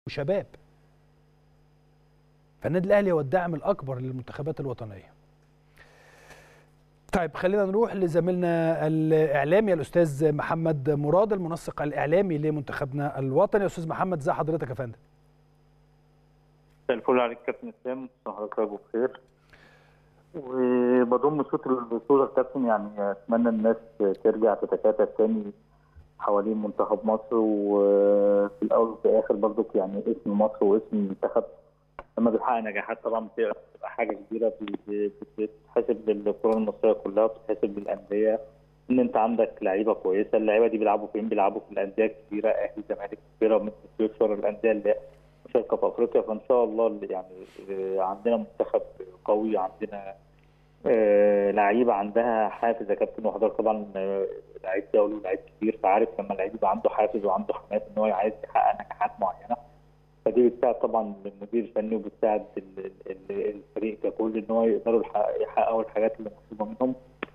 وشباب. فالنادي الاهلي هو الداعم الاكبر للمنتخبات الوطنيه. طيب خلينا نروح لزميلنا الاعلامي الاستاذ محمد مراد، المنسق الاعلامي لمنتخبنا الوطني. استاذ محمد، ازي حضرتك يا فندم؟ مساء الفل عليك كابتن اسلام، حضرتك بخير. وبضم صوت البطوله كابتن، يعني اتمنى الناس ترجع تتكاتف تاني حوالين منتخب مصر، وفي الاول وفي الاخر برضك يعني اسم مصر واسم المنتخب لما بيحقق نجاحات طبعا بتبقى حاجه كبيره، بتتحسب للكره المصريه كلها، بتتحسب للانديه ان انت عندك لعيبه كويسه. اللعيبه دي بيلعبوا فين؟ بيلعبوا في الانديه الكبيره، اهلي، زمالك، بيراميدز، سويسرا، الانديه اللي مشاركه في افريقيا. فان شاء الله يعني عندنا منتخب قوي، عندنا لعيبه عندها حافز يا كابتن. وحضرتك طبعا لعيب دولي ولعيب كبير، فعارف لما اللعيب يبقى عنده حافز وعنده حماس ان هو عايز يحقق نجاحات معينه، فدي بتساعد طبعا المدير الفني وبتساعد الفريق ككل ان هو يقدروا يحققوا الحاجات اللي مطلوبه منهم.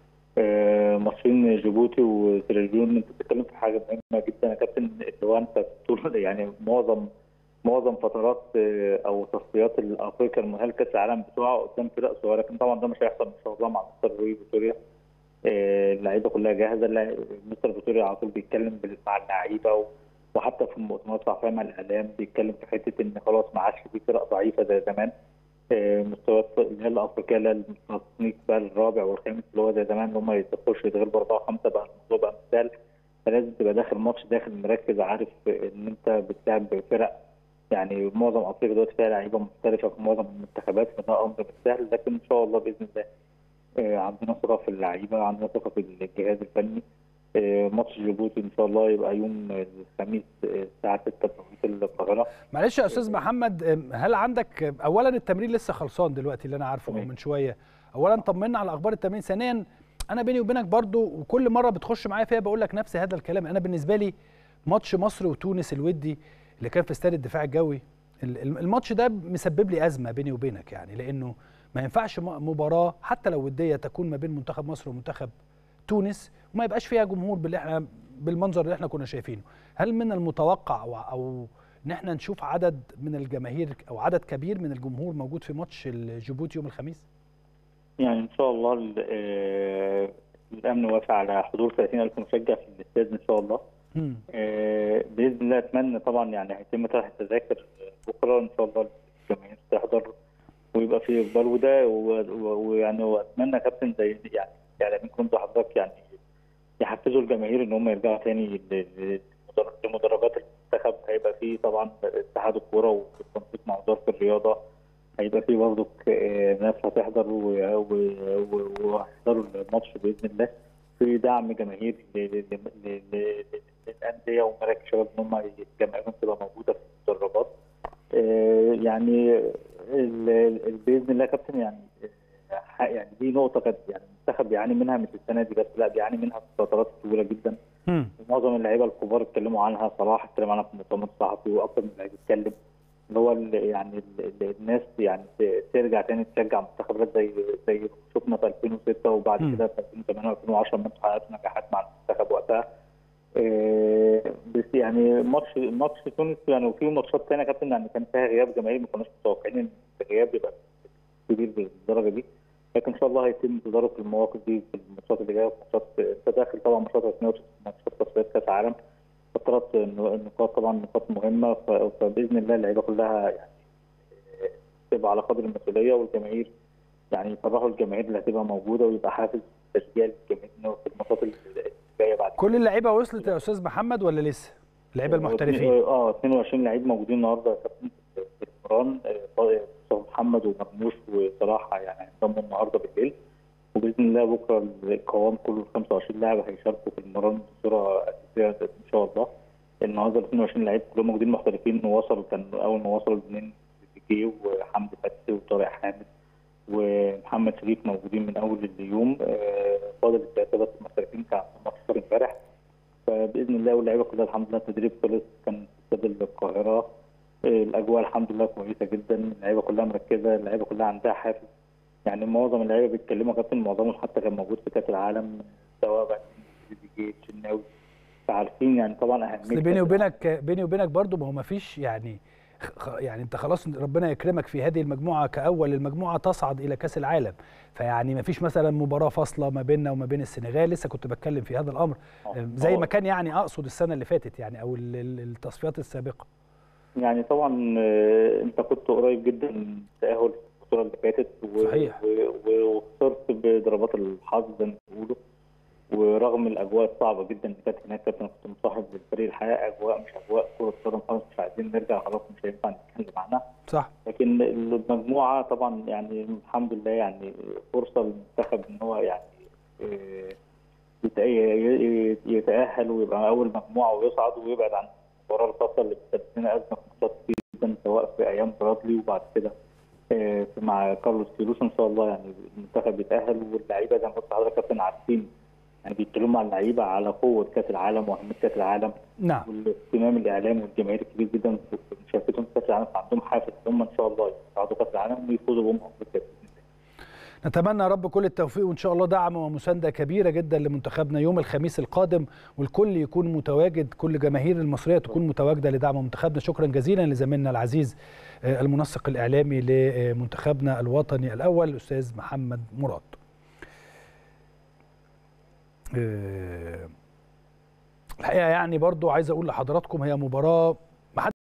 ماتشين جيبوتي وسيراليون، انت بتتكلم في حاجه مهمه جدا يا كابتن، اللي هو انت طول يعني معظم فترات او تصفيات افريقيا المؤهله لكاس العالم بتوعها قدام فرق صغيره، لكن طبعا ده مش هيحصل ان شاء الله مع مستر روي فيتوريا. اللعيبه كلها جاهزه، مستر فيتوريا على طول بيتكلم مع اللعيبه، وحتى في المؤتمرات الصحفيه مع الاعلام بيتكلم في حته ان خلاص ما عادش في فرق ضعيفه زي زمان. مستويات اللي هي الافريقيه اللي هي التصنيف بقى الرابع والخامس اللي هو زي زمان، اللي هم يخشوا يتغلبوا 4 و5، بقى الموضوع بقى مثال. فلازم تبقى داخل ماتش داخل مركز، عارف ان انت بتلعب فرق يعني معظم افريقيا دلوقتي فيها لعيبه محترفه في معظم المنتخبات، فده امر مش سهل، لكن ان شاء الله باذن الله عندنا ثقه في اللعيبه، عندنا ثقه في الجهاز الفني. ماتش جيبوتي ان شاء الله يبقى يوم الخميس الساعه 6 بتوقيت القاهره. معلش يا استاذ محمد، هل عندك اولا التمرين لسه خلصان دلوقتي اللي انا عارفه من شويه؟ اولا طمنا على اخبار التمرين. ثانيا انا بيني وبينك برضو وكل مره بتخش معايا فيها بقول لك نفس هذا الكلام، انا بالنسبه لي ماتش مصر وتونس الودي اللي كان في استاد الدفاع الجوي، الماتش ده مسبب لي ازمه بيني وبينك، يعني لانه ما ينفعش مباراه حتى لو وديه تكون ما بين منتخب مصر ومنتخب تونس وما يبقاش فيها جمهور بالمنظر اللي احنا كنا شايفينه. هل من المتوقع او ان احنا نشوف عدد من الجماهير او عدد كبير من الجمهور موجود في ماتش جيبوتي يوم الخميس؟ يعني ان شاء الله الامن وافق على حضور 30,000 مشجع في الاستاد ان شاء الله. باذن الله اتمنى طبعا يعني هيتم طرح التذاكر بكره ان شاء الله، الجماهير تحضر ويبقى في اقبال، وده ويعني واتمنى كابتن زي يعني منكم حضرتك يعني يحفزوا الجماهير ان هم يرجعوا تاني لمدرجات المنتخب. هيبقى في طبعا اتحاد الكوره وبالتنسيق مع وزاره الرياضه هيبقى في برضه ناس هتحضر وهيحضروا الماتش باذن الله، في دعم جماهيري للانديه ومراكز الشباب ان هم جماهيرهم تبقى موجوده في المدرجات. يعني باذن الله كابتن يعني دي نقطه كانت يعني المنتخب بيعاني منها مش السنه دي بس، لا بيعاني منها في فترات طويله جدا. ومعظم اللعيبه الكبار اتكلموا عنها، صلاح اتكلم عنها في المؤتمر الصحفي واكثر من لعيب اتكلم، اللي هو يعني الناس يعني ترجع تاني تشجع منتخبات زي شفنا في 2006 وبعد كده في 2008 و2010 لما حققت نجاحات مع المنتخب وقتها. بس يعني ماتش تونس يعني وفي ماتشات ثانيه كابتن يعني كان فيها غياب جماهيري، ما كناش متوقعين ان الغياب يبقى كبير بالدرجه دي، لكن ان شاء الله هيتم تدارك المواقف دي في الماتشات اللي جايه، ماتشات تداخل طبعا ماتشات رسميه وماتشات تصفيات كاس عالم، فترات النقاط طبعا نقاط مهمه، فباذن الله اللعيبه كلها يعني تبقى على قدر المسؤوليه، والجماهير يعني يفرحوا الجماهير اللي هتبقى موجوده ويبقى حافز تشجيع الجماهير في الماتشات اللي جايه بعد كل اللعيبه وصلت يا استاذ محمد ولا لسه؟ اللعيبه المحترفين 22 لعيب موجودين النهارده يا كابتن في المران، محمد ومرموش وصلاح يعني هينضموا النهارده بالليل، وباذن الله بكره القوام كله 25 لاعب هيشاركوا في المران بصوره اساسيه ان شاء الله. النهارده 22 لعيب كلهم موجودين محترفين، ووصلوا كان اول ما وصلوا الاثنين بيجي وحمدي فتحي وطارق حامد ومحمد شريف موجودين من اول اليوم، فاضل الثلاثه بس محترفين كان عندهم امبارح، فباذن الله واللعيبه كلها الحمد لله التدريب خلص كان في استاد القاهره، الاجواء الحمد لله كويسه جدا، اللعيبه كلها مركزه، اللعيبه كلها عندها حافز، يعني معظم اللعيبه بيتكلموا كابتن معظمهم حتى كان موجود في كاس العالم سواء بقى جيت الشناوي، فعارفين يعني طبعا اهميه. بيني وبينك برضو ما هو ما فيش يعني يعني انت خلاص ربنا يكرمك في هذه المجموعه كاول المجموعه تصعد الى كاس العالم، فيعني ما فيش مثلا مباراه فاصله ما بيننا وما بين السنغال. لسه كنت بتكلم في هذا الامر زي ما كان يعني اقصد السنه اللي فاتت يعني او التصفيات السابقه. يعني طبعا انت كنت قريب جدا من التاهل في البطوله اللي فاتت صحيح. وخسرت بضربات الحظ زي ما بيقولوا، ورغم الاجواء الصعبه جدا اللي كانت هناك، كنت مصاحب للفريق الحقيقه، اجواء مش اجواء كره قدم خالص، مش عايزين نرجع خلاص، مش هينفع نتكلم عنها. صح. لكن المجموعه طبعا يعني الحمد لله يعني فرصه للمنتخب ان هو يعني يتاهل ويبقى اول مجموعه ويصعد ويبعد عن المباراه الخاصه اللي بتسبب لنا ازمه في ماتشات كتير جدا، سواء في ايام برادلي وبعد كده مع كارلوس كيروش. ان شاء الله يعني المنتخب يتاهل، واللعيبه زي ما قلت لحضرتك كابتن عارفين يعني بيتكلموا مع اللعيبه على قوه كاس العالم واهميه كاس العالم. نعم. والاهتمام الاعلامي والجماهير الكبير جدا في مشاركتهم في كاس العالم، فعندهم حافز هم ان شاء الله يصعدوا كاس العالم ويفوزوا بهم افريقيا. نتمنى يا رب كل التوفيق، وان شاء الله دعم ومسانده كبيره جدا لمنتخبنا يوم الخميس القادم، والكل يكون متواجد، كل جماهير المصريه تكون متواجده لدعم منتخبنا. شكرا جزيلا لزميلنا العزيز المنسق الاعلامي لمنتخبنا الوطني الاول الاستاذ محمد مراد. الحقيقه يعني برضو عايز اقول لحضراتكم هي مباراه